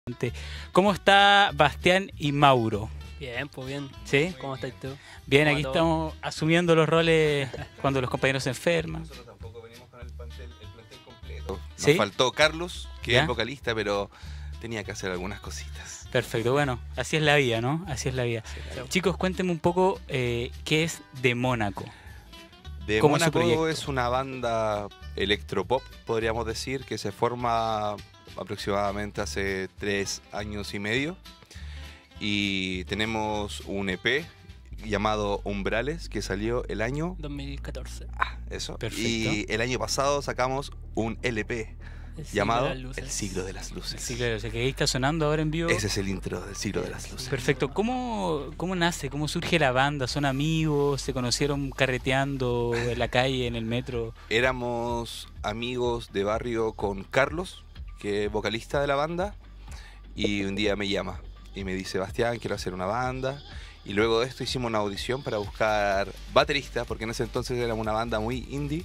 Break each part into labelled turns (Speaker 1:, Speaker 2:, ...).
Speaker 1: ¿Cómo está Bastián y Mauro?
Speaker 2: Bien, pues bien.
Speaker 1: ¿Sí?
Speaker 2: ¿Cómo estás tú?
Speaker 1: Bien, aquí estamos asumiendo los roles cuando los compañeros se enferman.
Speaker 3: Nosotros tampoco venimos con el plantel completo. Nos
Speaker 1: ¿Sí?
Speaker 3: faltó Carlos, que
Speaker 1: ¿Ya?
Speaker 3: es vocalista, pero tenía que hacer algunas cositas.
Speaker 1: Perfecto, bueno, así es la vida, ¿no? Así es la vida.
Speaker 2: Sí, claro.
Speaker 1: Chicos, cuéntenme un poco qué es De Mónaco.
Speaker 3: De
Speaker 1: ¿Cómo es su
Speaker 3: Mónaco
Speaker 1: proyecto?
Speaker 3: es una banda electropop, podríamos decir, que se forma aproximadamente hace 3 años y medio. Y tenemos un EP llamado Umbrales, que salió el año...
Speaker 2: 2014.
Speaker 3: Eso.
Speaker 1: Perfecto.
Speaker 3: Y el año pasado sacamos un LP
Speaker 2: El siglo
Speaker 3: llamado
Speaker 2: de las luces.
Speaker 3: El Siglo de las Luces.
Speaker 1: Sí, claro, o sea, que ahí está sonando ahora en vivo.
Speaker 3: Ese es el intro del Siglo de las Luces.
Speaker 1: Perfecto. ¿Cómo nace? ¿Cómo surge la banda? ¿Son amigos? ¿Se conocieron carreteando en la calle, en el metro?
Speaker 3: Éramos amigos de barrio con Carlos, que es vocalista de la banda, y un día me llama y me dice: Bastián, quiero hacer una banda. Y luego de esto hicimos una audición para buscar baterista, porque en ese entonces éramos una banda muy indie,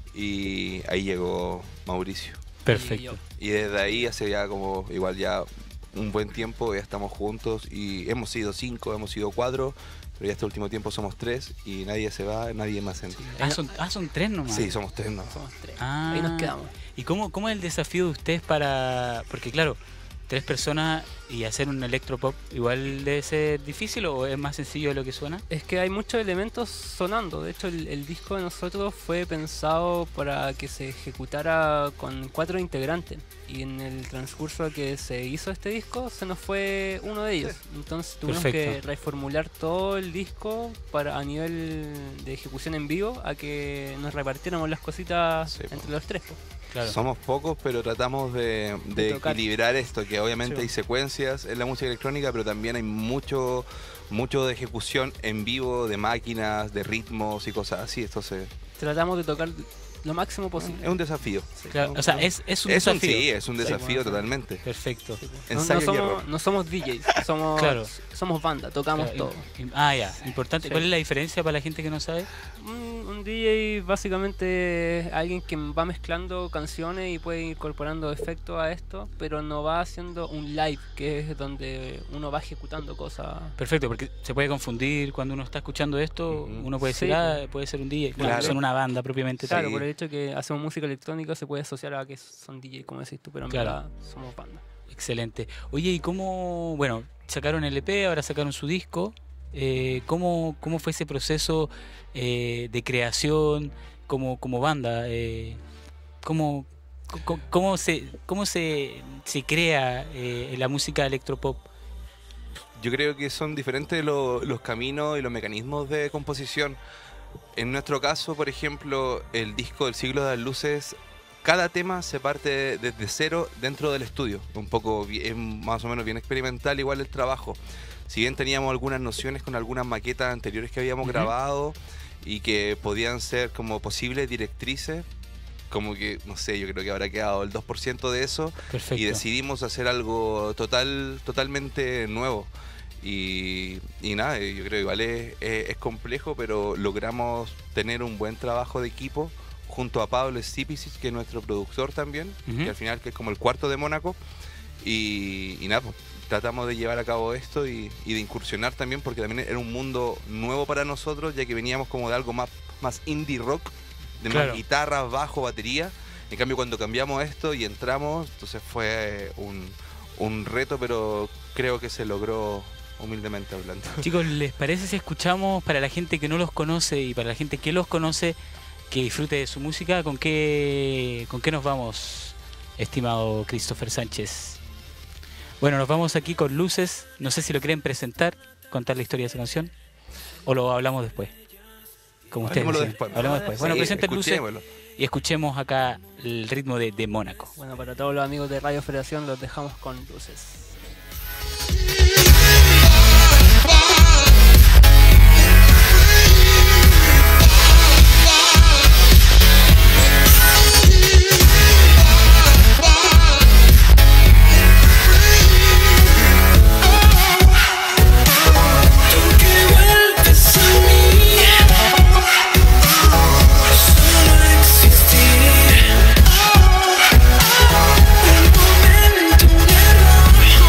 Speaker 3: y ahí llegó Mauricio.
Speaker 1: Perfecto.
Speaker 3: Y desde ahí hace ya como igual ya un buen tiempo ya estamos juntos, y hemos sido 5, hemos sido 4, pero ya este último tiempo somos 3 y nadie se va, nadie más entra.
Speaker 1: Son tres nomás.
Speaker 3: Sí, somos 3, ¿no?
Speaker 2: Somos 3.
Speaker 1: Ah.
Speaker 2: Ahí nos quedamos.
Speaker 1: ¿Y cómo es el desafío de ustedes para...? Porque claro, 3 personas y hacer un electropop igual debe ser difícil, o es más sencillo de lo que suena.
Speaker 2: Es que hay muchos elementos sonando. De hecho, el disco de nosotros fue pensado para que se ejecutara con 4 integrantes. Y en el transcurso que se hizo este disco, se nos fue uno de ellos. Entonces tuvimos
Speaker 1: Perfecto.
Speaker 2: que reformular todo el disco para a nivel de ejecución en vivo, a que nos repartiéramos las cositas
Speaker 3: Sí,
Speaker 2: entre los 3.
Speaker 1: Claro.
Speaker 3: Somos pocos, pero tratamos de
Speaker 2: tocar.
Speaker 3: equilibrar esto, que obviamente
Speaker 2: Sí.
Speaker 3: hay secuencias en la música electrónica, pero también hay mucho de ejecución en vivo, de máquinas, de ritmos y cosas así. Entonces,
Speaker 2: Tratamos de tocar lo máximo posible.
Speaker 3: es un desafío.
Speaker 2: Sí.
Speaker 1: Claro, o sea, es un
Speaker 3: Es un,
Speaker 1: desafío.
Speaker 3: sí, es un desafío
Speaker 2: bueno,
Speaker 3: totalmente.
Speaker 1: Perfecto.
Speaker 2: Sí, pues.
Speaker 3: Ensayo y error.
Speaker 2: No somos DJs, somos,
Speaker 1: Claro.
Speaker 2: somos banda, tocamos
Speaker 1: Claro,
Speaker 2: todo.
Speaker 1: Ya, importante.
Speaker 2: Sí.
Speaker 1: ¿Cuál es la diferencia para la gente que no sabe?
Speaker 2: Un DJ básicamente es alguien que va mezclando canciones y puede ir incorporando efectos a esto, pero no va haciendo un live, que es donde uno va ejecutando cosas.
Speaker 1: Perfecto, porque se puede confundir cuando uno está escuchando esto.
Speaker 3: Ujú.
Speaker 1: Uno puede decir,
Speaker 2: Sí,
Speaker 1: puede ser un DJ. Claro,
Speaker 3: Claro.
Speaker 1: son una banda propiamente tal.
Speaker 2: Claro,
Speaker 3: Sí.
Speaker 2: por el hecho que hacemos música electrónica se puede asociar a que son DJ, como decís tú, pero en
Speaker 1: Claro.
Speaker 2: verdad somos banda.
Speaker 1: Excelente. Oye, ¿y cómo, bueno, sacaron el EP, ahora sacaron su disco? ¿Cómo fue ese proceso de creación como banda? ¿Cómo se crea la música electropop?
Speaker 3: Yo creo que son diferentes los caminos y los mecanismos de composición. En nuestro caso, por ejemplo, el disco del Siglo de las Luces, cada tema se parte desde cero dentro del estudio. Un poco, es más o menos bien experimental igual el trabajo. Si bien teníamos algunas nociones con algunas maquetas anteriores que habíamos
Speaker 1: Ujú.
Speaker 3: grabado y que podían ser como posibles directrices, como que, no sé, yo creo que habrá quedado el 2% de eso.
Speaker 1: Perfecto.
Speaker 3: Y decidimos hacer algo totalmente nuevo. Y nada, yo creo que igual es complejo, pero logramos tener un buen trabajo de equipo junto a Pablo Stipicic, que es nuestro productor también,
Speaker 1: Ujú.
Speaker 3: que al final que es como el cuarto de Mónaco. Y nada, pues, tratamos de llevar a cabo esto y de incursionar también, porque también era un mundo nuevo para nosotros, ya que veníamos como de algo más indie rock, de
Speaker 1: Claro.
Speaker 3: más guitarras, bajo, batería. En cambio, cuando cambiamos esto y entramos, entonces fue un reto, pero creo que se logró, humildemente hablando.
Speaker 1: Chicos, ¿les parece si escuchamos, para la gente que no los conoce y para la gente que los conoce, que disfrute de su música? ¿Con qué nos vamos, estimado Christopher Sánchez? Bueno, nos vamos aquí con Luces. No sé si lo quieren presentar, contar la historia de esa canción, o lo hablamos después. Como ustedes
Speaker 3: Hablemoslo
Speaker 1: deciden.
Speaker 3: después.
Speaker 1: Hablemos después. Bueno,
Speaker 3: Sí,
Speaker 1: presenten Luces
Speaker 3: escuchémoslo.
Speaker 1: y escuchemos acá el ritmo de Mónaco.
Speaker 2: Bueno, para todos los amigos de Radio Federación los dejamos con Luces.
Speaker 4: Un momento, un error.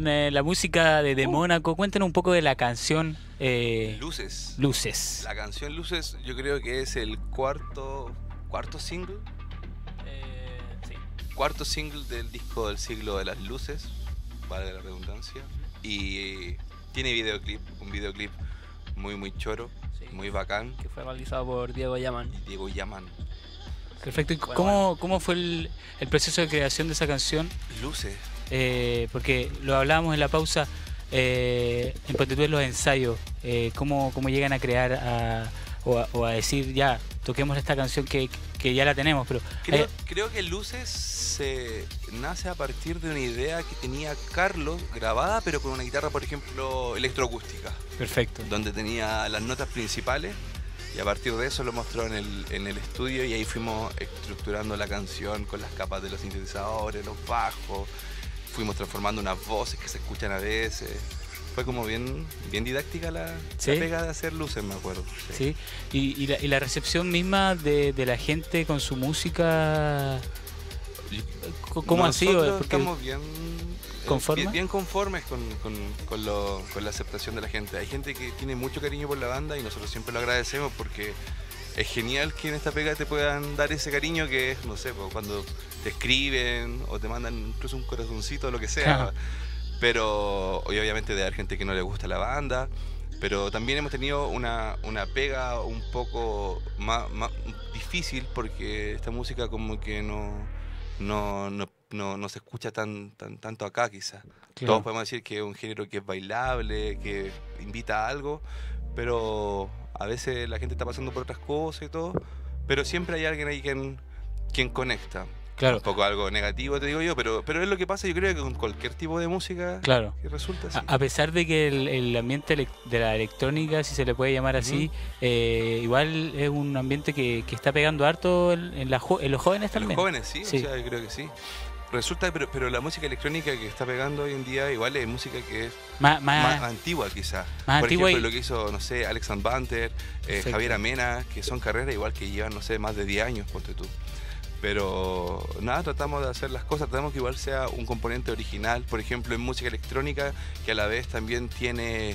Speaker 1: con la música de Mónaco. Cuéntanos un poco de la canción
Speaker 3: Luces.
Speaker 1: Luces.
Speaker 3: La canción Luces yo creo que es el cuarto single.
Speaker 2: Sí.
Speaker 3: Cuarto single del disco del siglo de las luces, valga la redundancia. Y tiene videoclip, un videoclip muy choro,
Speaker 2: Sí.
Speaker 3: muy bacán.
Speaker 2: Que fue realizado por Diego Yaman.
Speaker 3: Diego Yaman.
Speaker 1: Perfecto. ¿Y
Speaker 2: Bueno,
Speaker 1: cómo fue el proceso de creación de esa canción?
Speaker 3: Luces.
Speaker 1: Porque lo hablábamos en la pausa, en Ponte Tú en los ensayos, cómo llegan a crear o a decir, ya, toquemos esta canción que ya la tenemos, pero
Speaker 3: Creo que Luces se nace a partir de una idea que tenía Carlos grabada, pero con una guitarra, por ejemplo, electroacústica,
Speaker 1: perfecto.
Speaker 3: donde tenía las notas principales. Y a partir de eso lo mostró en el estudio y ahí fuimos estructurando la canción con las capas de los sintetizadores, los bajos. Fuimos transformando unas voces que se escuchan a veces. Fue como bien didáctica la pega de hacer Luces, me acuerdo.
Speaker 1: Sí. Y la recepción misma de la gente con su música, ¿cómo ha sido?
Speaker 3: Nosotros
Speaker 1: Porque
Speaker 3: estamos bien
Speaker 1: ¿conformes?
Speaker 3: bien conformes con la aceptación de la gente. Hay gente que tiene mucho cariño por la banda y nosotros siempre lo agradecemos porque es genial que en esta pega te puedan dar ese cariño que es, no sé, pues, cuando te escriben o te mandan incluso un corazoncito o lo que sea. Pero y obviamente de haber gente que no le gusta la banda. Pero también hemos tenido una pega un poco más difícil porque esta música como que no se escucha tanto acá quizás.
Speaker 1: Claro.
Speaker 3: Todos podemos decir que es un género que es bailable, que invita a algo, pero a veces la gente está pasando por otras cosas y todo, pero siempre hay alguien ahí quien conecta.
Speaker 1: Claro.
Speaker 3: Un poco algo negativo, te digo yo, pero es lo que pasa, yo creo que con cualquier tipo de música
Speaker 1: Claro.
Speaker 3: que resulta así.
Speaker 1: A pesar de que el ambiente de la electrónica, si se le puede llamar así, igual es un ambiente que está pegando harto en los jóvenes
Speaker 3: En
Speaker 1: también.
Speaker 3: los jóvenes, sí,
Speaker 1: Sí.
Speaker 3: o sea, yo creo que sí. Resulta, pero la música electrónica que está pegando hoy en día igual es música que es
Speaker 1: Más
Speaker 3: antigua quizás.
Speaker 1: más
Speaker 3: Por
Speaker 1: antigua
Speaker 3: ejemplo,
Speaker 1: y-
Speaker 3: lo que hizo, no sé, Alex and Banter,
Speaker 1: Perfecto.
Speaker 3: Javier Amena, que son carreras igual que llevan, no sé, más de 10 años, ponte tú. Pero nada, tratamos de hacer las cosas, tratamos que igual sea un componente original, por ejemplo, en música electrónica, que a la vez también tiene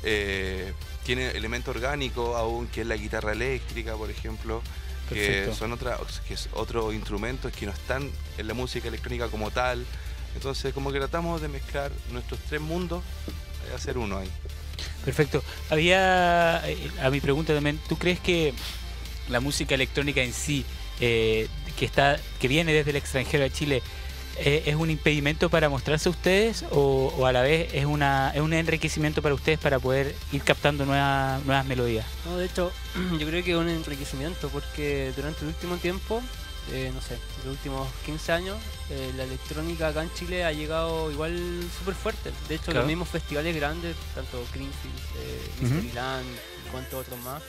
Speaker 3: elemento orgánico aún, que es la guitarra eléctrica, por ejemplo,
Speaker 1: Perfecto.
Speaker 3: que es otros instrumentos que no están en la música electrónica como tal. Entonces, como que tratamos de mezclar nuestros tres mundos y hacer uno ahí.
Speaker 1: Perfecto. Había, a mi pregunta también, ¿tú crees que la música electrónica en sí, que viene desde el extranjero a Chile, es un impedimento para mostrarse a ustedes o a la vez es un enriquecimiento para ustedes para poder ir captando nuevas melodías?
Speaker 2: No, de hecho, yo creo que es un enriquecimiento porque durante el último tiempo, no sé, los últimos 15 años, la electrónica acá en Chile ha llegado igual súper fuerte. De hecho,
Speaker 1: Claro.
Speaker 2: los mismos festivales grandes, tanto Greenfield, Mysteryland y cuantos otros más,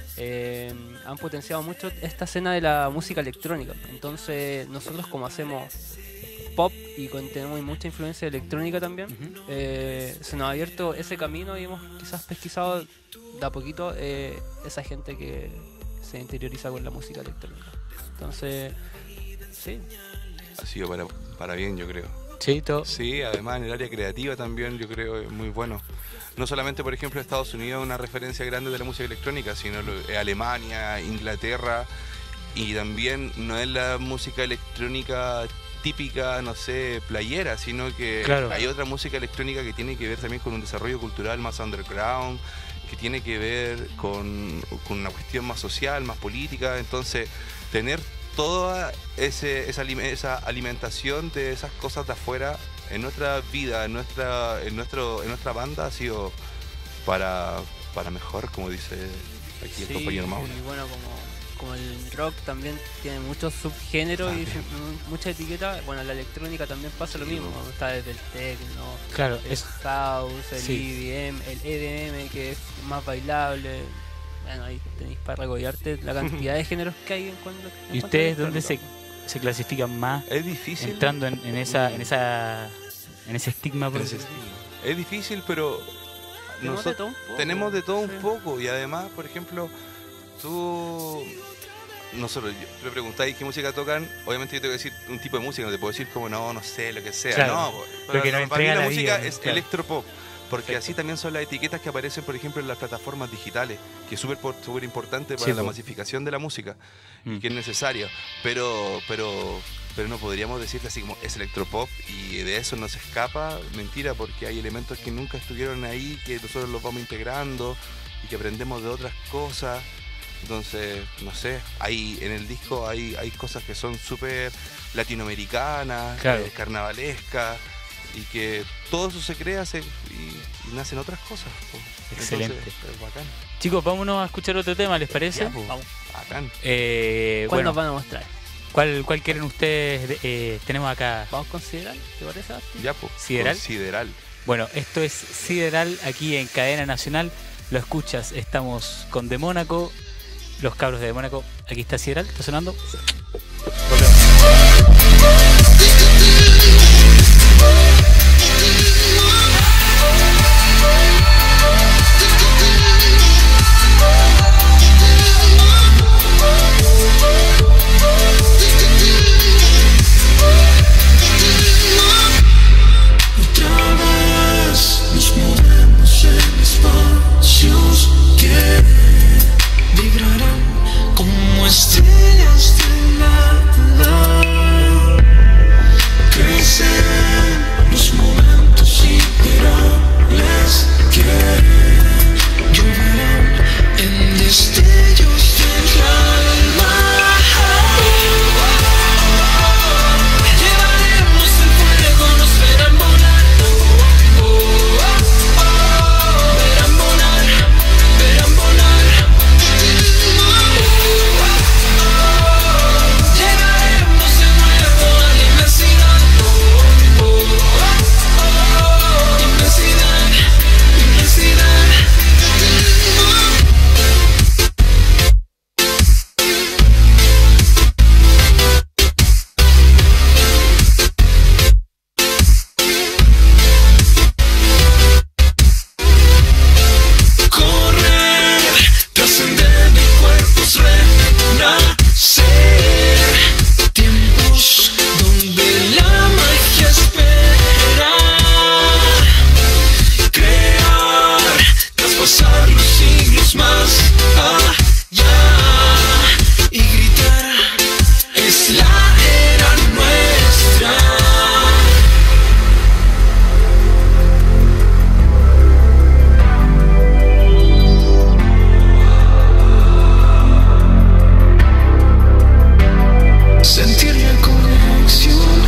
Speaker 2: han potenciado mucho esta escena de la música electrónica. Entonces, nosotros como hacemos pop y tenemos mucha influencia electrónica también, se nos ha abierto ese camino y hemos quizás pesquisado de a poquito esa gente que se interioriza con la música electrónica. Entonces, sí.
Speaker 3: Ha sido para bien, yo creo.
Speaker 1: Sí, todo.
Speaker 3: Sí, además en el área creativa también yo creo es muy bueno. No solamente, por ejemplo, Estados Unidos es una referencia grande de la música electrónica, sino Alemania, Inglaterra, y también no es la música electrónica típica, no sé, playera, sino que
Speaker 1: Claro.
Speaker 3: hay otra música electrónica que tiene que ver también con un desarrollo cultural más underground, que tiene que ver con una cuestión más social, más política. Entonces, tener toda esa alimentación de esas cosas de afuera en nuestra vida, en nuestra banda ha sido para mejor, como dice aquí el
Speaker 2: Sí,
Speaker 3: compañero Mauro.
Speaker 2: y bueno, como el rock también tiene muchos subgéneros y
Speaker 3: También.
Speaker 2: muchas etiquetas, bueno, la electrónica también pasa lo
Speaker 3: Sí,
Speaker 2: mismo,
Speaker 3: bueno.
Speaker 2: está desde el techno,
Speaker 1: Claro,
Speaker 2: el
Speaker 1: es
Speaker 2: house, el
Speaker 1: sí.
Speaker 2: EDM, el EDM que es más bailable. Bueno, ahí tenéis para regollarte la cantidad de géneros que hay en cuanto
Speaker 1: ¿Y ustedes dónde se clasifican más
Speaker 3: Es difícil.
Speaker 1: entrando en ese estigma? por
Speaker 3: Ese
Speaker 1: decirlo?
Speaker 3: estilo. Es difícil, pero
Speaker 2: Tenemos de todo un poco.
Speaker 3: tenemos de todo un
Speaker 2: Sí.
Speaker 3: poco. Y además, por ejemplo, tú nosotros, me preguntáis qué música tocan, obviamente yo te voy a decir un tipo de música, no te puedo decir como no sé, lo que sea.
Speaker 1: Claro,
Speaker 3: No,
Speaker 1: lo que nos
Speaker 3: para mí
Speaker 1: entrega
Speaker 3: la
Speaker 1: la
Speaker 3: música
Speaker 1: vida,
Speaker 3: es
Speaker 1: claro.
Speaker 3: electropop. Porque
Speaker 1: Perfecto.
Speaker 3: así también son las etiquetas que aparecen, por ejemplo, en las plataformas digitales, que es súper importante para
Speaker 1: Sí,
Speaker 3: la
Speaker 1: po.
Speaker 3: masificación de la música
Speaker 1: Mm.
Speaker 3: y que es necesario. Pero no podríamos decirle así como es electropop y de eso no se escapa. Mentira, porque hay elementos que nunca estuvieron ahí, que nosotros los vamos integrando y que aprendemos de otras cosas. Entonces, no sé, en el disco hay cosas que son súper latinoamericanas,
Speaker 1: Claro.
Speaker 3: carnavalescas, y que todo eso se crea y nacen otras cosas. Po.
Speaker 1: Excelente.
Speaker 3: Entonces, es bacán.
Speaker 1: Chicos, vámonos a escuchar otro tema, ¿les parece?
Speaker 3: Ya, po.
Speaker 2: Vamos.
Speaker 3: Bacán.
Speaker 2: ¿Cuál
Speaker 1: Bueno,
Speaker 2: nos van a mostrar?
Speaker 1: ¿cuál quieren ustedes? Tenemos acá.
Speaker 2: ¿Vamos con Sideral? ¿Te parece, Basti?
Speaker 3: Ya, po.
Speaker 1: ¿Sideral?
Speaker 3: Con Sideral.
Speaker 1: Bueno, esto es Sideral aquí en Cadena Nacional. Lo escuchas, estamos con De Mónaco, los cabros de Mónaco. Aquí está Sideral, ¿está sonando? Volvemos.
Speaker 4: Otra vez nos movemos en espacios que vibrarán como estrellas de nada. Crecen los momentos ideales que lloverán en destellos del alma. Llevaremos el fuego, nos verán volar. Verán volar, verán volar. Llegaremos de nuevo a la inmensidad. Inmensidad, inmensidad. Correr, trascender mi cuerpo es renacer. Tiempos donde la magia espera. Crear, traspasar los siglos más allá. Y gritar, es la era nuestra. Sentir la conexión.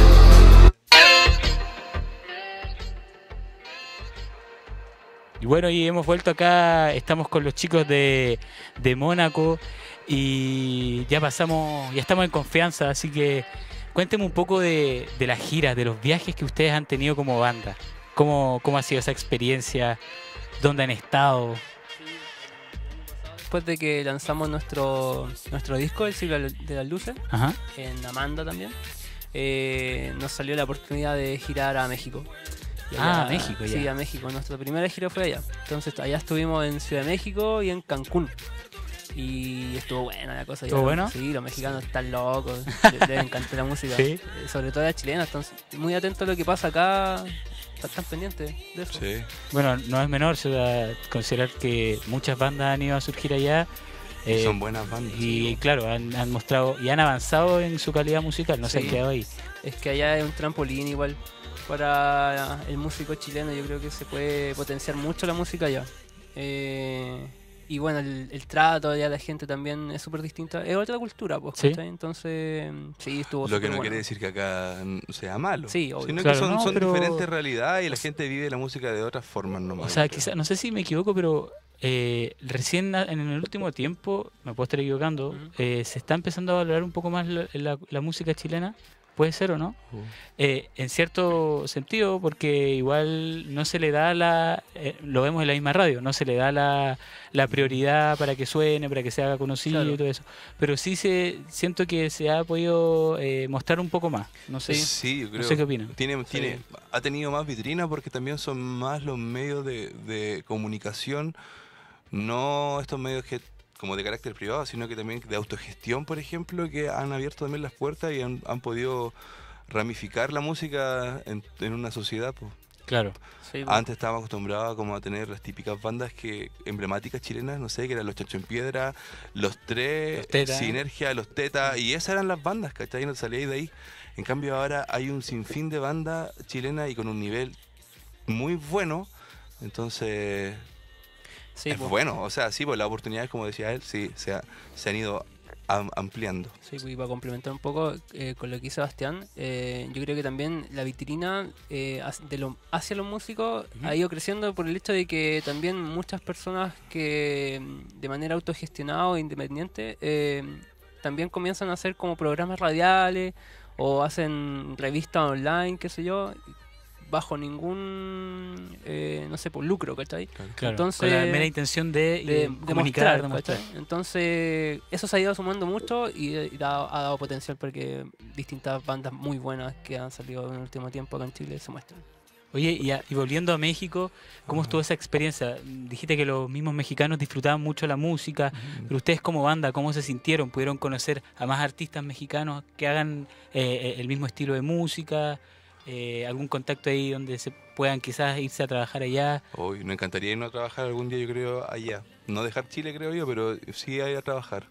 Speaker 1: Y bueno, y hemos vuelto acá, estamos con los chicos de Mónaco y ya estamos en confianza, así que cuéntenme un poco de las giras, de los viajes que ustedes han tenido como banda. ¿Cómo ha sido esa experiencia? ¿Dónde han estado?
Speaker 2: Después de que lanzamos nuestro disco, El Siglo de las Luces,
Speaker 1: Ajá.
Speaker 2: en Amanda también, nos salió la oportunidad de girar a México. Y
Speaker 1: Ah, México,
Speaker 2: Sí,
Speaker 1: ya.
Speaker 2: a México. Nuestra primera gira fue allá. Entonces allá estuvimos en Ciudad de México y en Cancún. Y estuvo buena la cosa.
Speaker 1: ¿Estuvo
Speaker 2: ya.
Speaker 1: bueno?
Speaker 2: Sí, los mexicanos están locos. Les encanta la música.
Speaker 1: Sí.
Speaker 2: Sobre todo las chilenas. Están muy atentos a lo que pasa acá. Están pendientes de eso.
Speaker 3: Sí.
Speaker 1: Bueno, no es menor considerar que muchas bandas han ido a surgir allá.
Speaker 3: Son buenas bandas.
Speaker 1: Y
Speaker 3: sí,
Speaker 1: claro, han mostrado y han avanzado en su calidad musical, no se
Speaker 2: Sí.
Speaker 1: han quedado ahí.
Speaker 2: Es que allá es un trampolín igual para el músico chileno. Yo creo que se puede potenciar mucho la música allá. Y bueno, el trato allá, la gente también es súper distinta. Es otra cultura, pues.
Speaker 1: Sí.
Speaker 2: ¿cachai? Entonces, sí, estuvo
Speaker 3: Lo que
Speaker 2: súper
Speaker 3: no
Speaker 2: bueno.
Speaker 3: quiere decir que acá sea malo.
Speaker 2: Sí, obvio.
Speaker 3: Sino
Speaker 1: Claro,
Speaker 3: que son,
Speaker 1: no,
Speaker 3: son
Speaker 1: pero-
Speaker 3: diferentes realidades y la gente vive la música de otras formas nomás.
Speaker 1: O sea,
Speaker 3: yo creo.
Speaker 1: quizá, no sé si me equivoco, pero recién en el último tiempo, me puedo estar equivocando,
Speaker 2: Ujú.
Speaker 1: se está empezando a valorar un poco más la música chilena. ¿Puede ser o no? En cierto sentido, porque igual no se le da lo vemos en la misma radio, no se le da la prioridad para que suene, para que se haga conocido
Speaker 2: Claro.
Speaker 1: y todo eso. Pero sí siento que se ha podido mostrar un poco más. No sé.
Speaker 3: Sí, yo creo.
Speaker 1: No sé qué opinan.
Speaker 3: Ha tenido más vitrina porque también son más los medios de comunicación, no estos medios que como de carácter privado, sino que también de autogestión, por ejemplo, que han abierto también las puertas y han podido ramificar la música en una sociedad, pues.
Speaker 1: Claro.
Speaker 2: Sí,
Speaker 3: Antes estábamos acostumbrados como a tener las típicas bandas que emblemáticas chilenas, no sé, que eran los Chancho en Piedra, los Tres,
Speaker 1: Los Teta.
Speaker 3: Sinergia, los Teta, y esas eran las bandas, ¿cachai? No te salíais de ahí. En cambio ahora hay un sinfín de bandas chilenas y con un nivel muy bueno, entonces
Speaker 2: sí,
Speaker 3: es
Speaker 2: pues.
Speaker 3: bueno. O sea, sí, pues las oportunidades, como decía él, sí, se han ido ampliando.
Speaker 2: Sí, pues, y para complementar un poco con lo que dice Sebastián, yo creo que también la vitrina hacia los músicos ha ido creciendo por el hecho de que también muchas personas que de manera autogestionada o independiente también comienzan a hacer como programas radiales o hacen revistas online, qué sé yo, bajo ningún, no sé, por lucro, ¿cachai?
Speaker 1: Claro,
Speaker 2: Entonces,
Speaker 1: con la mera intención de comunicar, de mostrar.
Speaker 2: ¿cachai? Entonces, eso se ha ido sumando mucho y ha dado potencial porque distintas bandas muy buenas que han salido en el último tiempo acá en Chile se muestran.
Speaker 1: Oye, y volviendo a México, ¿cómo estuvo esa experiencia? Dijiste que los mismos mexicanos disfrutaban mucho la música, pero ustedes como banda, ¿cómo se sintieron? ¿Pudieron conocer a más artistas mexicanos que hagan el mismo estilo de música? ¿Algún contacto ahí donde se puedan quizás irse a trabajar allá?
Speaker 3: Hoy nos encantaría irnos a trabajar algún día, yo creo, allá. No dejar Chile, creo yo, pero sí ir a trabajar.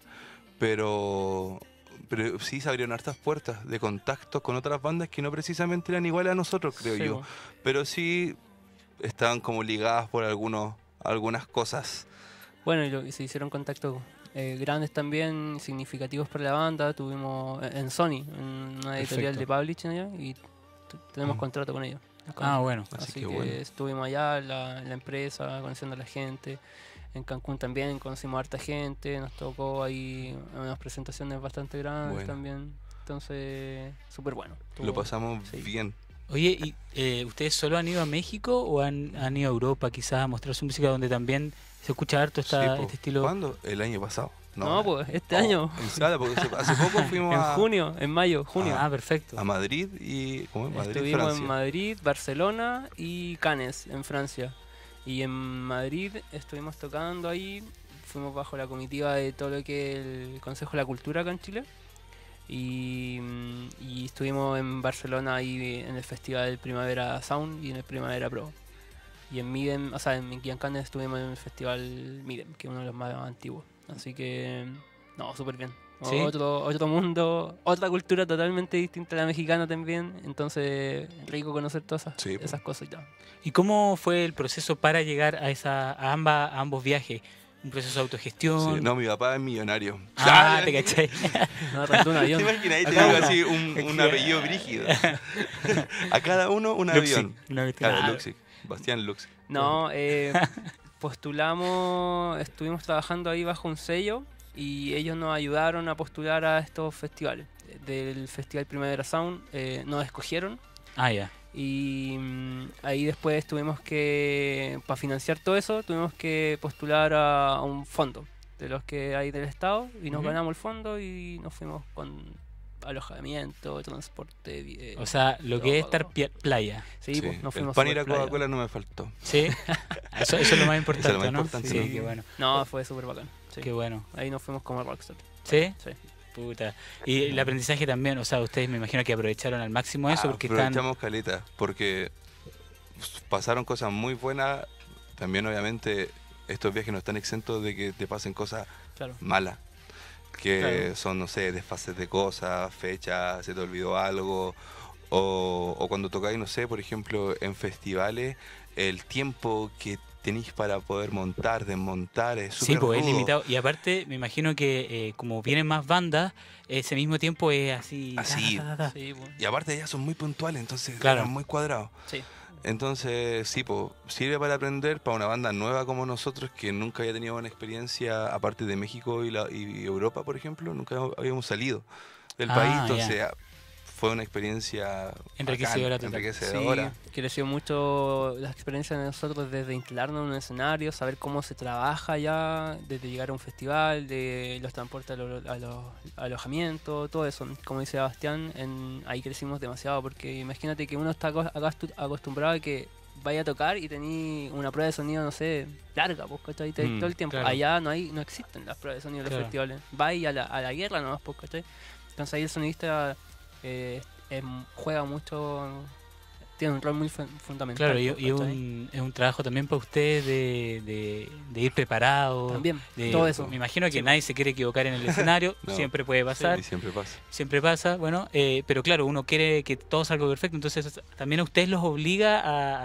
Speaker 3: Pero sí se abrieron hartas puertas de contactos con otras bandas que no precisamente eran iguales a nosotros, creo
Speaker 2: Sí,
Speaker 3: yo.
Speaker 2: po.
Speaker 3: Pero sí estaban como ligadas por algunas cosas.
Speaker 2: Bueno, se hicieron contactos grandes también, significativos para la banda. Tuvimos en Sony, en una editorial
Speaker 1: Perfecto.
Speaker 2: de publishing allá, y tenemos contrato con ellos.
Speaker 1: Ah, bueno.
Speaker 3: Así
Speaker 2: Así
Speaker 3: que
Speaker 2: que
Speaker 3: bueno.
Speaker 2: estuvimos allá en la empresa, conociendo a la gente. En Cancún también conocimos a harta gente, nos tocó ahí unas presentaciones bastante grandes
Speaker 3: Bueno.
Speaker 2: también. Entonces, súper bueno.
Speaker 3: Lo pasamos
Speaker 2: sí.
Speaker 3: bien.
Speaker 1: Oye, ¿y ustedes solo han ido a México o han ido a Europa quizás a mostrar su música donde también se escucha harto
Speaker 3: Sí, po.
Speaker 1: este estilo?
Speaker 3: ¿Cuándo? El año pasado.
Speaker 2: No, pues este año.
Speaker 3: En Sala, porque hace poco fuimos
Speaker 2: En
Speaker 3: a,
Speaker 2: junio, en mayo, junio.
Speaker 1: Ah, perfecto.
Speaker 3: a Madrid y... ¿cómo es? Madrid,
Speaker 2: Estuvimos
Speaker 3: Francia.
Speaker 2: en Madrid, Barcelona y Cannes, en Francia. Y en Madrid estuvimos tocando ahí, fuimos bajo la comitiva de todo lo que es el Consejo de la Cultura acá en Chile. Y estuvimos en Barcelona ahí en el Festival Primavera Sound y en el Primavera Pro. Y en Midem, o sea, en Cannes estuvimos en el Festival Midem, que es uno de los más antiguos. Así que, no, súper bien.
Speaker 1: ¿Sí?
Speaker 2: Otro mundo, otra cultura totalmente distinta a la mexicana también. Entonces, rico conocer todas
Speaker 3: Sí, po.
Speaker 2: esas cosas y tal.
Speaker 1: ¿Y cómo fue el proceso para llegar a ambos viajes? ¿Un proceso de autogestión?
Speaker 3: Sí, no, mi papá es millonario.
Speaker 1: Ah, te caché.
Speaker 2: No, rentó un
Speaker 3: ¿Te
Speaker 2: avión.
Speaker 3: imaginas? Ahí te
Speaker 1: Acá
Speaker 3: digo
Speaker 1: uno.
Speaker 3: así un apellido brígido. A cada uno un
Speaker 1: Luxic,
Speaker 3: avión.
Speaker 1: una vez-
Speaker 3: Claro,
Speaker 1: ah,
Speaker 3: Luxic. Bastián Luxic.
Speaker 2: No, postulamos, estuvimos trabajando ahí bajo un sello y ellos nos ayudaron a postular a estos festivales. Del Festival Primavera Sound nos escogieron
Speaker 1: Ah, ya.
Speaker 2: y ahí después tuvimos que, para financiar todo eso, tuvimos que postular a un fondo de los que hay del Estado y nos
Speaker 1: Ujú.
Speaker 2: ganamos el fondo y nos fuimos con alojamiento, transporte.
Speaker 1: O sea, lo que es
Speaker 2: todo.
Speaker 1: estar playa.
Speaker 2: Sí,
Speaker 3: Sí,
Speaker 2: pues, nos
Speaker 3: el
Speaker 2: fuimos
Speaker 3: pan y
Speaker 2: súper
Speaker 3: la
Speaker 2: playa.
Speaker 3: Coca-Cola no me faltó.
Speaker 1: ¿Sí? Eso es lo más importante,
Speaker 3: Eso es lo más
Speaker 1: ¿no?
Speaker 3: importante,
Speaker 1: Sí,
Speaker 3: ¿no?
Speaker 1: qué bueno.
Speaker 2: No, fue súper bacán. Sí.
Speaker 1: Qué bueno.
Speaker 2: Ahí nos fuimos como rockstar.
Speaker 1: ¿Sí?
Speaker 2: Sí.
Speaker 1: Puta. Y el aprendizaje también, o sea, ustedes me imagino que aprovecharon al máximo eso porque están...
Speaker 3: Aprovechamos caleta, porque pasaron cosas muy buenas. También, obviamente, estos viajes no están exentos de que te pasen cosas
Speaker 2: Claro.
Speaker 3: malas. Que
Speaker 2: Claro.
Speaker 3: son, no sé, desfases de cosas, fechas, se te olvidó algo. O cuando tocáis, no sé, por ejemplo, en festivales, el tiempo que tenéis para poder montar, desmontar, es súper
Speaker 1: Sí, pues es
Speaker 3: rudo.
Speaker 1: limitado. Y aparte, me imagino que como vienen más bandas, ese mismo tiempo es así.
Speaker 3: Así.
Speaker 2: Sí, pues.
Speaker 3: Y aparte ya son muy puntuales, entonces
Speaker 1: Claro.
Speaker 3: eran muy cuadrados.
Speaker 2: Sí.
Speaker 3: Entonces, sí, po, sirve para aprender para una banda nueva como nosotros que nunca había tenido una experiencia, aparte de México y Europa, por ejemplo, nunca habíamos salido del
Speaker 1: Ah,
Speaker 3: país,
Speaker 1: ya.
Speaker 3: entonces fue una experiencia
Speaker 1: Enriquecedora
Speaker 3: bacán,
Speaker 1: total.
Speaker 3: enriquecedora.
Speaker 2: Sí, creció mucho la experiencia de nosotros desde instalarnos en un escenario, saber cómo se trabaja ya, desde llegar a un festival, de los transportes a los alojamientos, todo eso. Como dice Sebastián, ahí crecimos demasiado, porque imagínate que uno está acostumbrado a que vaya a tocar y tení una prueba de sonido, no sé, larga, pues, ¿cachai? Todo el tiempo.
Speaker 1: claro.
Speaker 2: Allá no existen las pruebas de sonido en los
Speaker 1: Claro.
Speaker 2: festivales. Vais a la guerra nomás, pues, ¿cachai? Entonces ahí el sonidista juega mucho, tiene un rol muy fundamental.
Speaker 1: Claro, y
Speaker 2: pues, ¿cachai?
Speaker 1: es un trabajo también para usted de ir preparado.
Speaker 2: También,
Speaker 1: de-
Speaker 2: todo eso.
Speaker 1: Me imagino que
Speaker 2: Sí,
Speaker 1: nadie se quiere equivocar en el escenario,
Speaker 3: No.
Speaker 1: siempre puede pasar,
Speaker 3: Y siempre pasa.
Speaker 1: siempre pasa, bueno, pero claro, uno quiere que todo salga perfecto, entonces también a ustedes los obliga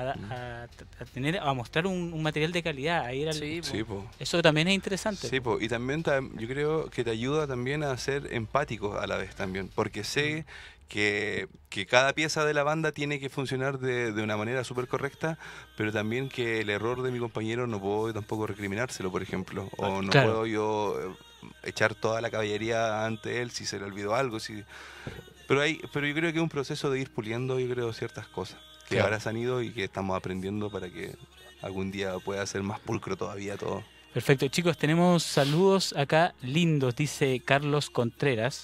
Speaker 1: a mostrar un material de calidad, a ir al...
Speaker 2: Sí,
Speaker 3: Sí, po.
Speaker 1: Eso también es interesante.
Speaker 3: Sí, po. Y también yo creo que te ayuda también a ser empático a la vez también, porque sé que cada pieza de la banda tiene que funcionar de una manera súper correcta, pero también que el error de mi compañero no puedo tampoco recriminárselo, por ejemplo, o no
Speaker 1: Claro.
Speaker 3: puedo yo echar toda la caballería ante él si se le olvidó algo, pero yo creo que es un proceso de ir puliendo, yo creo, ciertas cosas que
Speaker 1: Claro.
Speaker 3: ahora se han ido y que estamos aprendiendo para que algún día pueda ser más pulcro todavía todo.
Speaker 1: Perfecto, chicos, tenemos saludos acá lindos, dice Carlos Contreras.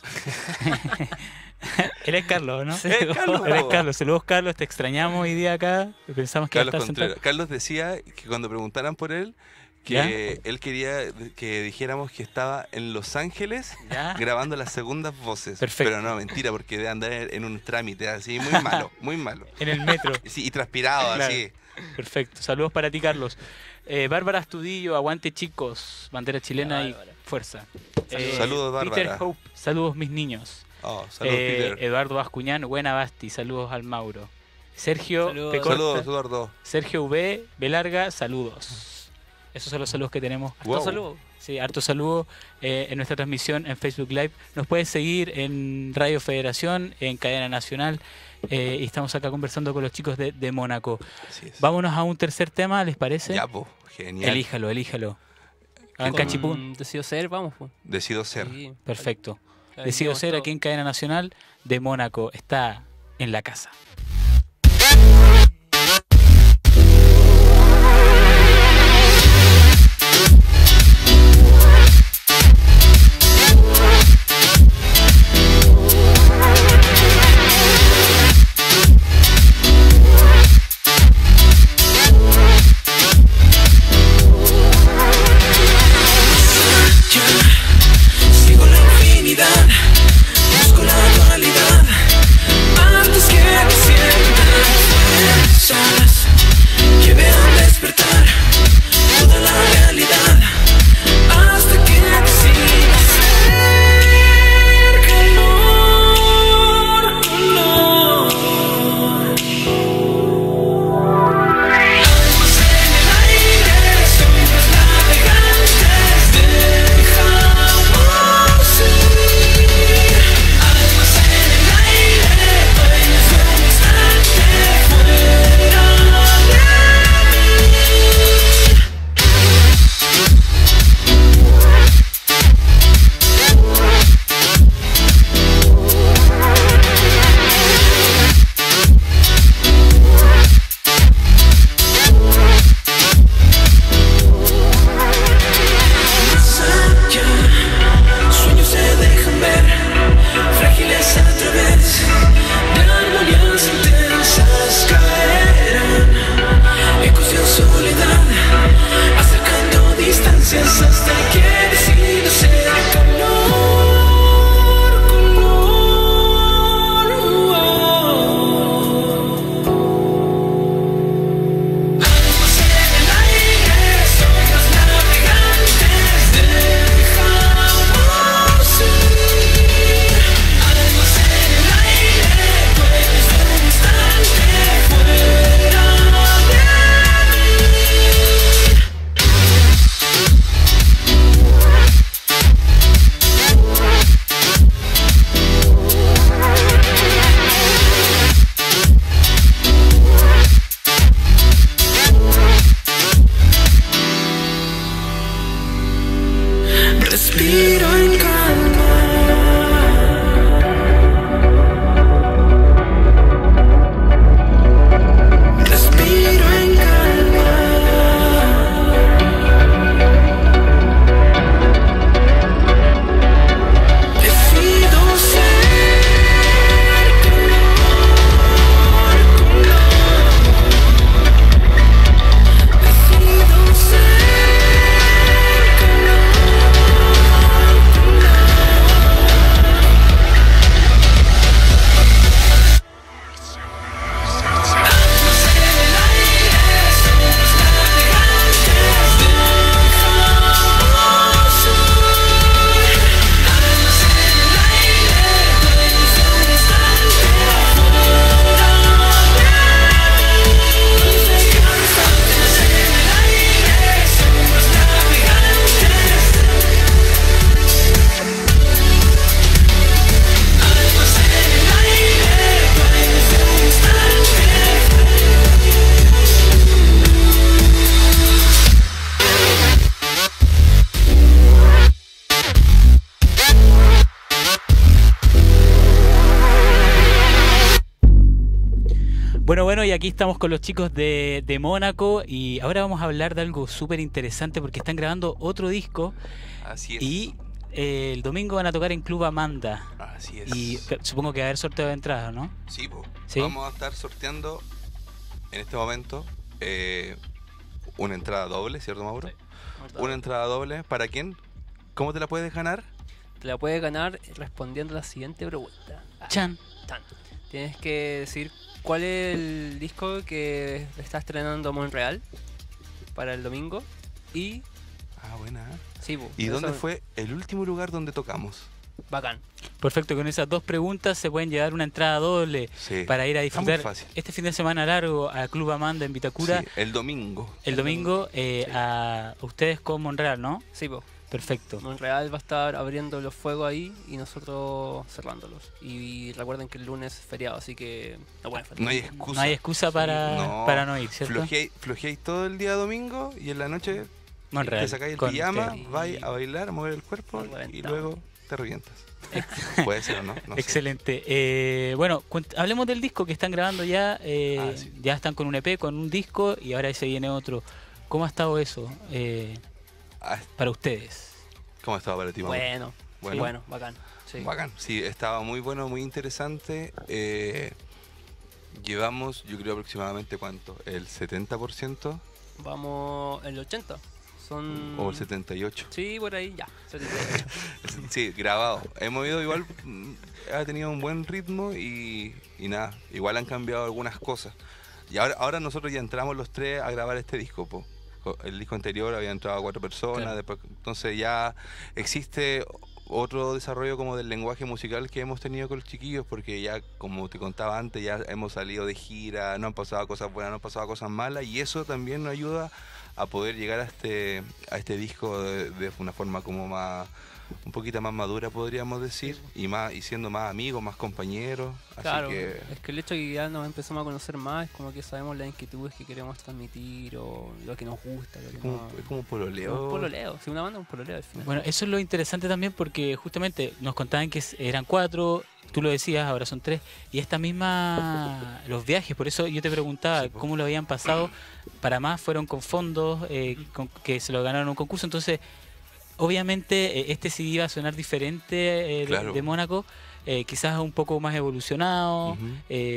Speaker 1: Él es Carlos, ¿no?
Speaker 2: Sí.
Speaker 3: ¡Es Carlos!
Speaker 1: Él es Carlos, saludos Carlos, te extrañamos hoy día acá, pensamos que iba a
Speaker 3: Carlos
Speaker 1: estar sentado.
Speaker 3: Contreras. Carlos decía que cuando preguntaran por él, que él quería que dijéramos que estaba en Los Ángeles
Speaker 1: ¿Ya?
Speaker 3: grabando las segundas voces.
Speaker 1: Perfecto.
Speaker 3: Pero no, mentira, porque debe andar en un trámite así, muy malo, muy malo.
Speaker 1: En el metro.
Speaker 3: Sí, y transpirado,
Speaker 1: Claro.
Speaker 3: así.
Speaker 1: Perfecto, saludos para ti, Carlos. Bárbara Astudillo, aguante chicos, bandera chilena y
Speaker 2: Bárbara.
Speaker 1: fuerza.
Speaker 3: Saludos,
Speaker 1: Peter
Speaker 3: Bárbara.
Speaker 1: Hope, saludos mis niños.
Speaker 3: Oh, saludos, Peter.
Speaker 1: Eduardo Bascuñán, buena Basti, saludos al Mauro. Sergio
Speaker 2: Saludos.
Speaker 1: Pecorta,
Speaker 3: Saludos, Eduardo.
Speaker 1: Sergio V, Belarga, saludos. Esos son los saludos que tenemos.
Speaker 3: Wow.
Speaker 2: Saludos.
Speaker 1: Sí, harto saludo en nuestra transmisión en Facebook Live. Nos puedes seguir en Radio Federación, en Cadena Nacional. Y estamos acá conversando con los chicos de Mónaco.
Speaker 3: Así es.
Speaker 1: Vámonos a un tercer tema, ¿les parece?
Speaker 3: Ya, po, genial.
Speaker 1: Elíjalo. Hagan
Speaker 3: Con-
Speaker 1: cachipún.
Speaker 2: Decido ser, vamos, pues.
Speaker 3: Decido ser.
Speaker 2: Sí.
Speaker 1: Perfecto.
Speaker 2: Ahí
Speaker 1: Decido
Speaker 2: llevamos
Speaker 1: ser
Speaker 2: todo.
Speaker 1: aquí en Cadena Nacional de Mónaco. Está en la casa.
Speaker 4: Sigo la infinidad, busco la dualidad antes que decir
Speaker 1: Bueno, y aquí estamos con los chicos de Mónaco y ahora vamos a hablar de algo súper interesante porque están grabando otro disco
Speaker 3: Así es.
Speaker 1: y el domingo van a tocar en Club Amanda.
Speaker 3: Así es.
Speaker 1: Y supongo que va a haber sorteo de entradas, ¿no?
Speaker 3: Sí, po.
Speaker 1: Sí.
Speaker 3: Vamos a estar sorteando en este momento una entrada doble, ¿cierto, Mauro? Una entrada doble. ¿Para quién? ¿Cómo te la puedes ganar?
Speaker 2: Te la puedes ganar respondiendo a la siguiente pregunta.
Speaker 1: Chan.
Speaker 2: Tan. Tienes que decir cuál es el disco que está estrenando Monreal para el domingo y...
Speaker 3: Ah, buena.
Speaker 2: Sí, po,
Speaker 3: ¿Y
Speaker 2: eso
Speaker 3: dónde
Speaker 2: es
Speaker 3: fue el último lugar donde tocamos?
Speaker 2: bacán.
Speaker 1: Perfecto, con esas dos preguntas se pueden llevar una entrada doble
Speaker 3: Sí.
Speaker 1: para ir a
Speaker 3: Está muy
Speaker 1: disfrutar
Speaker 3: fácil.
Speaker 1: este fin de semana largo a Club Amanda en Vitacura.
Speaker 3: Sí, el domingo.
Speaker 1: El domingo a ustedes con Monreal, ¿no?
Speaker 2: Sí, po.
Speaker 1: Perfecto.
Speaker 2: Monreal va a estar abriendo los fuegos ahí y nosotros cerrándolos. Y recuerden que el lunes es feriado, así que no pueden faltar.
Speaker 3: No hay excusa.
Speaker 1: No hay excusa para no ir, ¿cierto?
Speaker 3: Flojeáis todo el día domingo y en la noche
Speaker 1: Monreal.
Speaker 3: te sacáis el
Speaker 1: con
Speaker 3: pijama,
Speaker 1: ustedes.
Speaker 3: vais a bailar, a mover el cuerpo
Speaker 2: Nos
Speaker 3: y
Speaker 2: reventamos.
Speaker 3: luego te revientas. Puede ser o no. No sé.
Speaker 1: Excelente. Bueno, hablemos del disco que están grabando ya.
Speaker 3: Sí.
Speaker 1: Ya están con un EP, con un disco y ahora se viene otro. ¿Cómo ha estado eso
Speaker 3: Ah,
Speaker 1: para ustedes?
Speaker 3: ¿Cómo estaba para ti, Mauro?
Speaker 2: Bueno,
Speaker 3: Bueno.
Speaker 2: bueno, bacán. Sí.
Speaker 3: Bacán. Sí, estaba muy bueno, muy interesante. Llevamos, yo creo aproximadamente, ¿cuánto? ¿El 70%?
Speaker 2: Vamos el 80. Son...
Speaker 3: ¿O el 78%?
Speaker 2: Sí, por ahí, ya. 78.
Speaker 3: Sí, grabado. Hemos ido igual, ha tenido un buen ritmo y nada, igual han cambiado algunas cosas. Y ahora nosotros ya entramos los tres a grabar este disco, po. El disco anterior había entrado 4 personas,
Speaker 1: Claro.
Speaker 3: después, entonces ya existe otro desarrollo como del lenguaje musical que hemos tenido con los chiquillos, porque ya, como te contaba antes, ya hemos salido de gira, no han pasado cosas buenas, no han pasado cosas malas, y eso también nos ayuda a poder llegar a este disco de una forma como más, un poquito más madura, podríamos decir, y siendo más amigos, más compañeros.
Speaker 2: Claro,
Speaker 3: Así que
Speaker 2: es que el hecho de que ya nos empezamos a conocer más es como que sabemos las inquietudes que queremos transmitir o lo que nos gusta. Lo que
Speaker 3: es como un
Speaker 2: es
Speaker 3: pololeo.
Speaker 2: un pololeo, sí, una banda un pololeo al final.
Speaker 1: Bueno, eso es lo interesante también porque justamente nos contaban que eran 4, tú lo decías, ahora son 3, y esta misma, los viajes, por eso yo te preguntaba
Speaker 3: Sí, po.
Speaker 1: cómo lo habían pasado, para más fueron con fondos que se lo ganaron en un concurso, entonces obviamente este CD va a sonar diferente
Speaker 3: Claro.
Speaker 1: de Mónaco, quizás un poco más evolucionado,
Speaker 3: Ujú.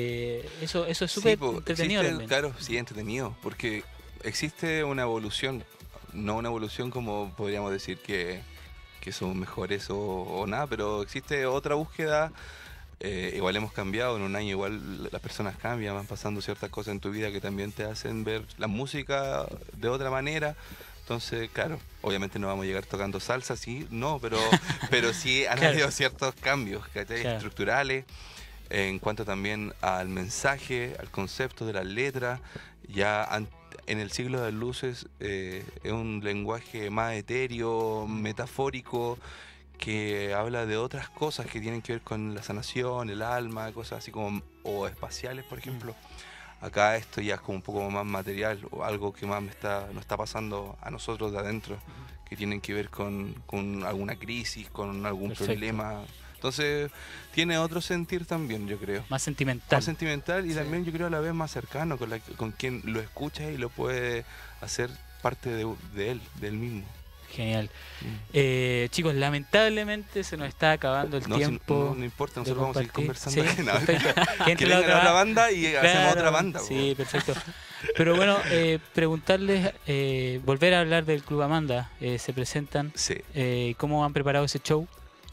Speaker 1: eso es súper
Speaker 3: po,
Speaker 1: entretenido
Speaker 3: existe,
Speaker 1: también.
Speaker 3: claro, sí, entretenido, porque existe una evolución, no una evolución como podríamos decir que son mejores o nada, pero existe otra búsqueda. Igual hemos cambiado en un año, igual las personas cambian, van pasando ciertas cosas en tu vida que también te hacen ver la música de otra manera. Entonces, claro, obviamente no vamos a llegar tocando salsa, sí, no, pero sí han
Speaker 1: Claro.
Speaker 3: habido ciertos cambios, ¿cachai?
Speaker 1: Claro.
Speaker 3: Estructurales, en cuanto también al mensaje, al concepto de las letras. Ya en el siglo de las luces es un lenguaje más etéreo, metafórico, que habla de otras cosas que tienen que ver con la sanación, el alma, cosas así como, o espaciales, por ejemplo. Acá esto ya es como un poco más material, o algo que más nos está pasando a nosotros de adentro, que tienen que ver con alguna crisis, con algún
Speaker 1: Perfecto.
Speaker 3: problema. Entonces tiene otro sentir también, yo creo.
Speaker 1: Más sentimental.
Speaker 3: Más sentimental y
Speaker 2: Sí.
Speaker 3: también yo creo a la vez más cercano, con quien lo escucha y lo puede hacer parte de él mismo.
Speaker 1: Genial.
Speaker 3: Mm.
Speaker 1: Chicos, lamentablemente se nos está acabando el
Speaker 3: No,
Speaker 1: tiempo.
Speaker 3: no importa,
Speaker 1: de
Speaker 3: nosotros vamos a seguir
Speaker 1: compartir.
Speaker 3: conversando.
Speaker 1: Sí,
Speaker 3: No,
Speaker 1: perfecto.
Speaker 3: que
Speaker 1: entre
Speaker 3: venga la otra banda y hacemos
Speaker 1: Claro,
Speaker 3: otra banda.
Speaker 1: Sí,
Speaker 3: po.
Speaker 1: perfecto. Pero bueno, preguntarles, volver a hablar del Club Amanda. Se presentan.
Speaker 3: Sí.
Speaker 1: ¿Cómo han preparado ese show?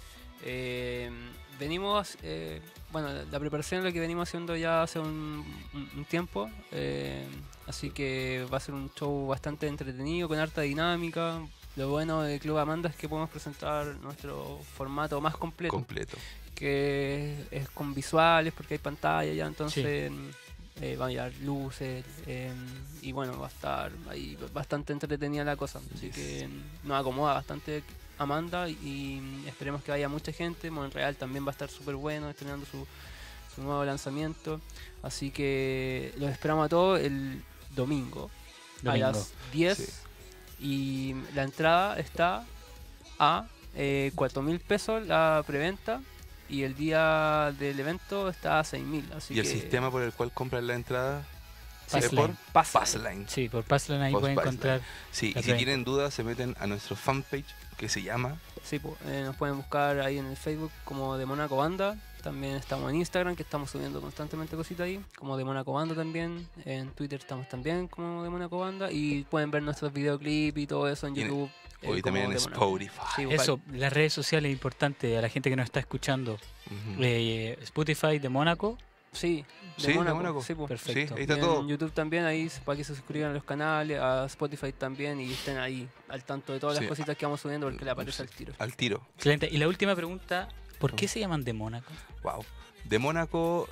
Speaker 2: Venimos, bueno, la preparación es lo que venimos haciendo ya hace un tiempo, así que va a ser un show bastante entretenido, con harta dinámica. Lo bueno del Club Amanda es que podemos presentar nuestro formato más completo, que es con visuales, porque hay pantalla ya, entonces van a llevar luces, y bueno, va a estar ahí bastante entretenida la cosa, así que nos acomoda bastante Amanda y esperemos que vaya mucha gente. Monreal también va a estar súper bueno, estrenando su nuevo lanzamiento, así que los esperamos a todos el domingo. A las 10
Speaker 3: Sí.
Speaker 2: y la entrada está a 4.000 pesos la preventa y el día del evento está a 6.000, así
Speaker 3: ¿Y el
Speaker 2: que
Speaker 3: sistema por el cual compran la entrada?
Speaker 1: Passline.
Speaker 3: Passline.
Speaker 1: Sí, por Passline ahí pueden
Speaker 3: Passline.
Speaker 1: encontrar.
Speaker 3: Sí,
Speaker 1: La
Speaker 3: y si
Speaker 1: preventa.
Speaker 3: tienen dudas se meten a nuestro fanpage que se llama
Speaker 2: Sí, nos pueden buscar ahí en el Facebook como de Mónaco Banda. También estamos en Instagram, que estamos subiendo constantemente cositas ahí, como de Mónaco Banda también. En Twitter estamos también como de Mónaco Banda. Y pueden ver nuestros videoclips y todo eso en
Speaker 3: Y en-
Speaker 2: YouTube.
Speaker 3: hoy también en
Speaker 2: como de Mónaco.
Speaker 3: Spotify.
Speaker 2: Sí,
Speaker 1: Eso, las redes sociales importantes a la gente que nos está escuchando.
Speaker 3: Ujú.
Speaker 1: Spotify de Mónaco.
Speaker 2: Sí,
Speaker 3: Sí, de Mónaco.
Speaker 2: Sí, po.
Speaker 1: Perfecto.
Speaker 3: Sí, ahí está
Speaker 2: Y
Speaker 3: todo.
Speaker 2: en YouTube también, ahí para que se suscriban a los canales, a Spotify también y estén ahí al tanto de todas
Speaker 3: Sí.
Speaker 2: las cositas que vamos subiendo porque le aparece al tiro.
Speaker 3: Al tiro.
Speaker 1: Excelente. Y la última pregunta, ¿por qué se llaman de Mónaco?
Speaker 3: Wow. De Mónaco,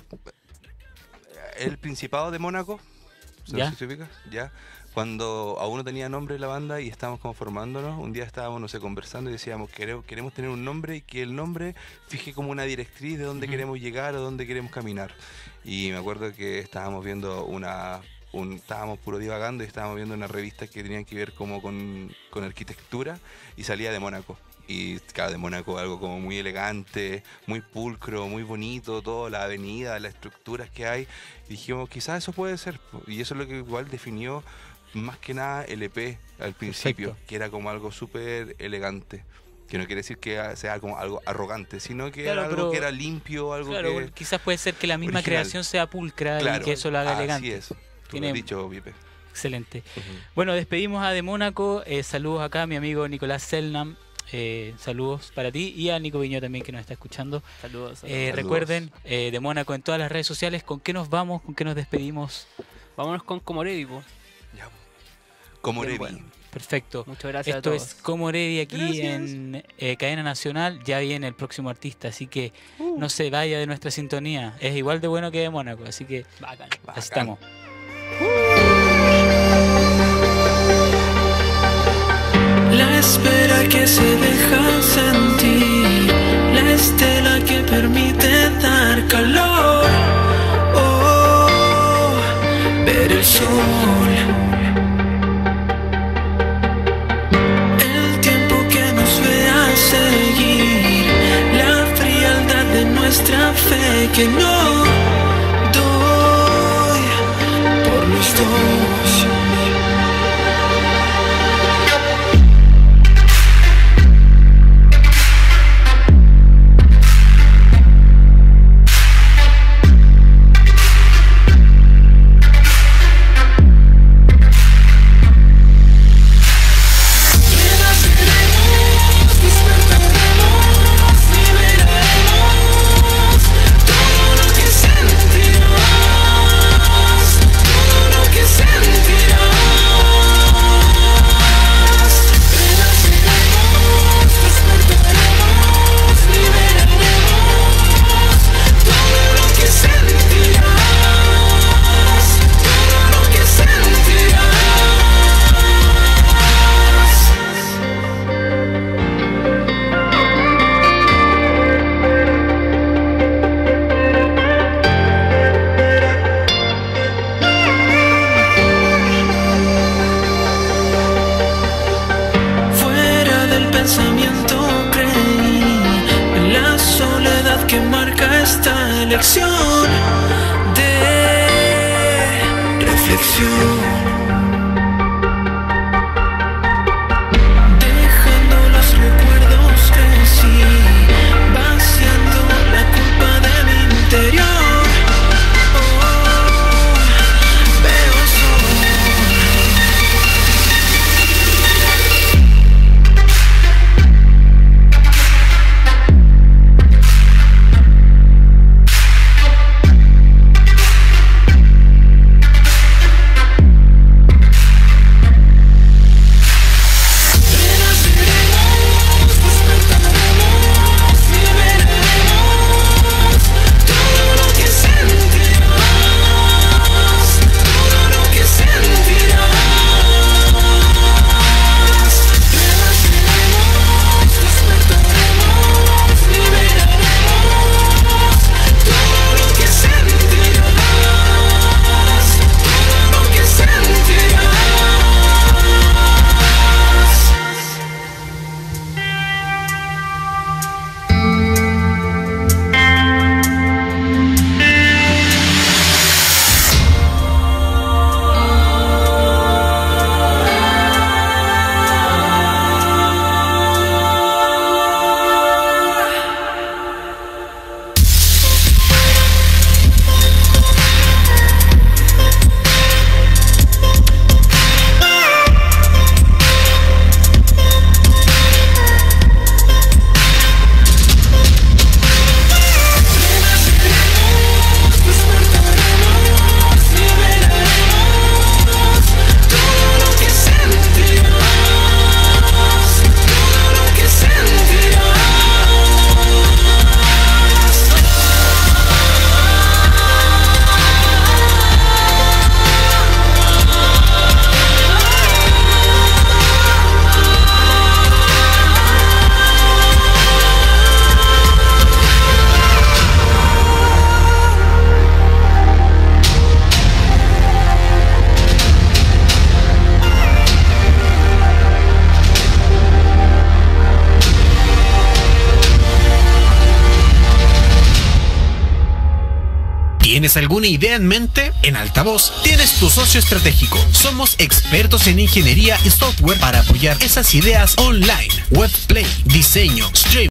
Speaker 3: el Principado de Mónaco,
Speaker 1: Ya.
Speaker 3: ¿no se ubica? Ya. Cuando aún no tenía nombre la banda y estábamos como formándonos, un día estábamos, no sé, conversando y decíamos, queremos tener un nombre y que el nombre fije como una directriz de dónde
Speaker 1: Ujú.
Speaker 3: queremos llegar o dónde queremos caminar. Y me acuerdo que estábamos viendo estábamos puro divagando y estábamos viendo una revista que tenían que ver como con arquitectura y salía de Mónaco. Y claro, de Mónaco algo como muy elegante, muy pulcro, muy bonito, todo, la avenida, las estructuras que hay. Y dijimos, quizás eso puede ser. Y eso es lo que igual definió más que nada el EP al principio,
Speaker 1: Perfecto.
Speaker 3: que era como algo súper elegante. Que no quiere decir que sea como algo arrogante, sino que
Speaker 1: Claro,
Speaker 3: era algo
Speaker 1: pero-
Speaker 3: que era limpio, algo
Speaker 1: Claro,
Speaker 3: que...
Speaker 1: quizás puede ser que la misma
Speaker 3: original.
Speaker 1: creación sea pulcra
Speaker 3: Claro,
Speaker 1: y que eso lo haga
Speaker 3: así
Speaker 1: elegante.
Speaker 3: es. Tú
Speaker 1: Tiene-
Speaker 3: lo has dicho, Pipe.
Speaker 1: Excelente. Bueno, despedimos a de Mónaco. Saludos acá a mi amigo Nicolás Selnam. Saludos para ti y a Nico Viñó también que nos está escuchando.
Speaker 2: Saludos.
Speaker 3: Saludos.
Speaker 1: Recuerden, de Mónaco en todas las redes sociales. ¿Con qué nos vamos? ¿Con qué nos despedimos?
Speaker 2: Vámonos con Comorevi, po.
Speaker 3: Ya. Como
Speaker 2: Bien,
Speaker 3: Revi.
Speaker 2: bueno.
Speaker 1: Perfecto.
Speaker 2: Muchas gracias a
Speaker 1: Esto
Speaker 2: todos.
Speaker 1: es Como Revi aquí
Speaker 2: Gracias.
Speaker 1: en Cadena Nacional. Ya viene el próximo artista, así que no se vaya de nuestra sintonía. Es igual de bueno que de Mónaco, así que
Speaker 2: Bacán.
Speaker 3: Bacán.
Speaker 1: estamos.
Speaker 4: La espera que se deja sentir, la estela que permite dar calor, oh, ver el sol, el tiempo que nos vea seguir, la frialdad de nuestra fe que no doy por los dos. Renaceremos, despertaremos, liberaremos todo lo que sentirás, todo lo que sentirás. Renaceremos, despertaremos, liberaremos todo lo que sentirás, todo lo que sentirás. Fuera del pensamiento creí en la soledad que marca esta elección de reflexión. Dejando los recuerdos crecí, vaciando la culpa de mi interior. Oh, veo sol.
Speaker 5: ¿Tienes alguna idea en mente? En Altavoz tienes tu socio estratégico. Somos expertos en ingeniería y software para apoyar esas ideas online, webplay, diseño, stream